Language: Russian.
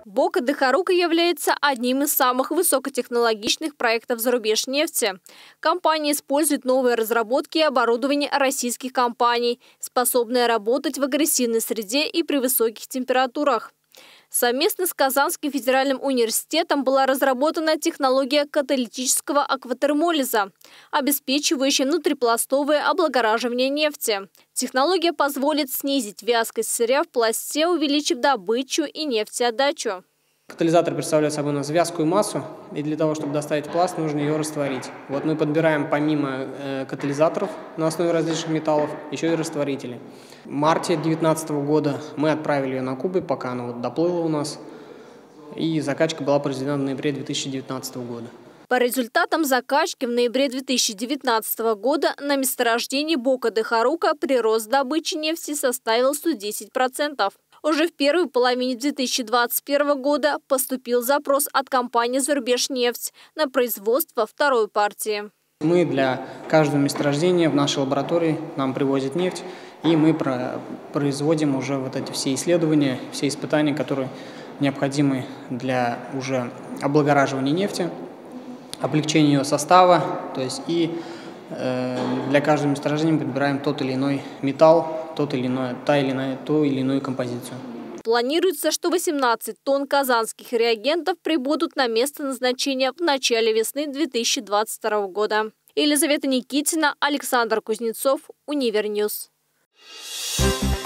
Бока де Харука является одним из самых высокотехнологичных проектов зарубежнефти. Компания использует новые разработки и оборудование российских компаний, способные работать в агрессивной среде и при высоких температурах. Совместно с Казанским федеральным университетом была разработана технология каталитического акватермолиза, обеспечивающая внутрипластовое облагораживание нефти. Технология позволит снизить вязкость сырья в пласте, увеличив добычу и нефтеотдачу. Катализатор представляет собой у нас вязкую массу, и для того, чтобы доставить пласт, нужно ее растворить. Вот мы подбираем помимо катализаторов на основе различных металлов, еще и растворители. В марте 2019 года мы отправили ее на Кубу, пока она доплыла у нас, и закачка была произведена в ноябре 2019 года. По результатам закачки в ноябре 2019 года на месторождении Бока де Харука прирост добычи нефти составил 110%. Уже в первой половине 2021 года поступил запрос от компании «Зарубежнефть» на производство второй партии. Мы для каждого месторождения в нашей лаборатории нам привозят нефть, и мы производим уже вот эти все исследования, все испытания, которые необходимы для уже облагораживания нефти, облегчения ее состава, то есть и для каждого месторождения мы подбираем тот или иной металл, ту или иную композицию. Планируется, что 18 тонн казанских реагентов прибудут на место назначения в начале весны 2022 года. Елизавета Никитина, Александр Кузнецов, Универньюз.